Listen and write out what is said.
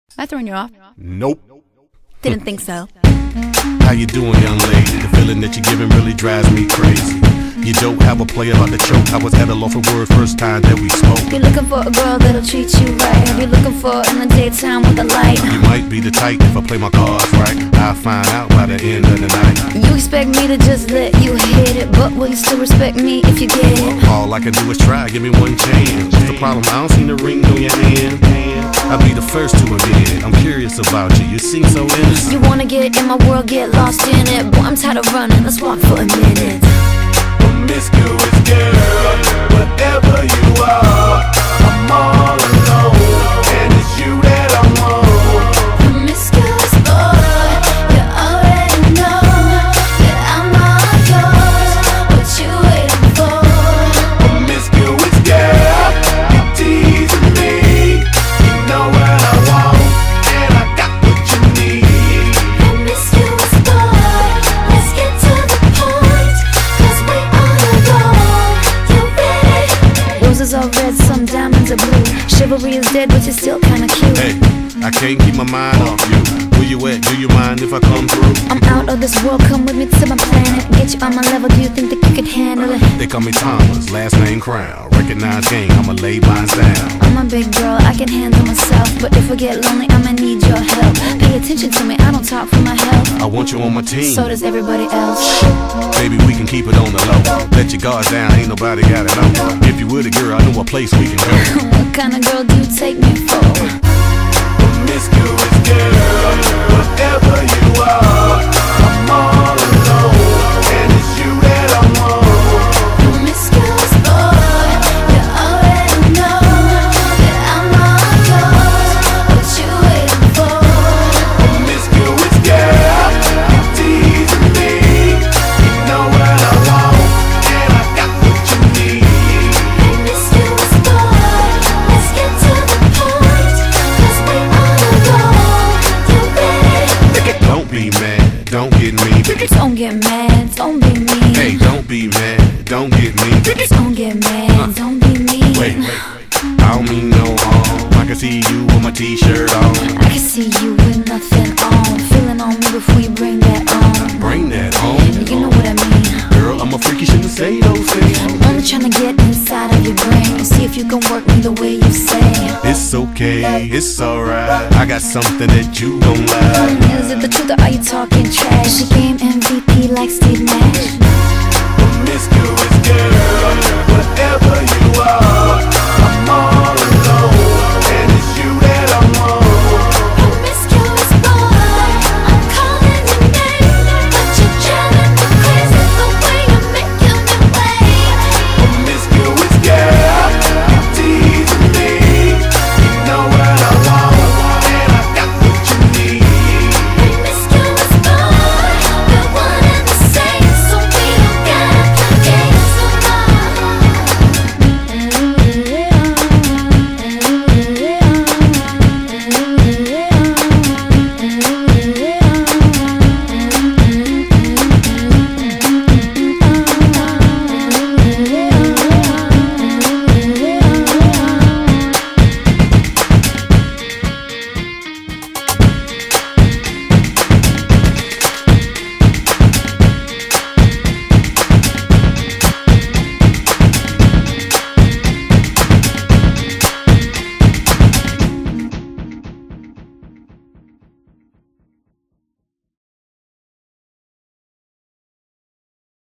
I throwing you off? Nope. Didn't think so. How you doing, young lady? The feeling that you're giving really drives me crazy. You don't have a play about the choke. I was at a loss for words first time that we spoke. You're looking for a girl that'll treat you right. You're looking for in the daytime with a light. You might be the type if I play my cards right. I'll find out by the end of the night. You expect me to just let you hit it, but will you still respect me if you get it? All I can do is try, give me one chance. What's the problem? I don't see the ring on your hand. I'll be the first to admit I'm curious about you, you seem so innocent. You wanna get in my world, get lost in it. Boy, I'm tired of running, let's walk for a minute. Promiscuous girl, whatever you are, I'm all alone, and it's you that I want. Promiscuous boy, you already know that I'm all yours. What you waiting for? Promiscuous girl, you teasing me. You know what I want, and I got what you need. Promiscuous boy, let's get to the point, 'cause we on the go. You ready? Roses are red, some diamonds are blue. Chivalry is dead, but you're still kinda cute. Hey, I can't keep my mind off you. Where you at? Do you mind if I come through? I'm out of this world, come with me to my planet. Get you on my level, do you think that you can handle it? They call me Thomas, last name Crown. Recognize game, I'ma lay mine down. I'm a big girl, I can handle myself. But if I get lonely, I'ma need your help. Pay attention to me, I don't talk for my health. I want you on my team. So does everybody else. Baby, we can keep it on the low. Let your guards down, ain't nobody gotta know. If you were the girl, I know a place we can go. What kind of girl do you take me for? Promiscuous girl, whatever you are, I'm all alone, and it's you that I want. Promiscuous boy, you already know that I'm all yours. What you waiting for? Promiscuous girl, you teasing me. You know what I want, and I got what you need. Promiscuous boy, let's get to the point, 'cause we on the go. You ready? Don't be mad, don't get me. Don't get mad, don't be mean. Hey, don't be mad, don't get me. Don't get mad, don't be mean. Wait, I don't mean no harm. I can see you with my t-shirt on. I can see you with nothing on. Feeling on me before you bring that on. Bring that on. You know what I mean. Girl, I'm a freak, you shouldn't say those things. I'm only trying to get inside of your brain and see if you can work me the way you say. It's okay, it's alright. I got something that you gon' like. Is it the truth or are you talking trash? Is your game MVP like Steve Nash? Promiscuous girl, whatever you are,